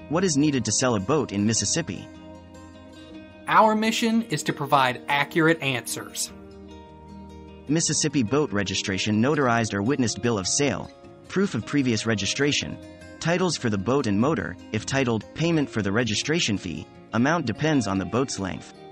What is needed to sell a boat in Mississippi? Our mission is to provide accurate answers. Mississippi boat registration notarized or witnessed bill of sale, proof of previous registration, titles for the boat and motor, if titled, payment for the registration fee, amount depends on the boat's length.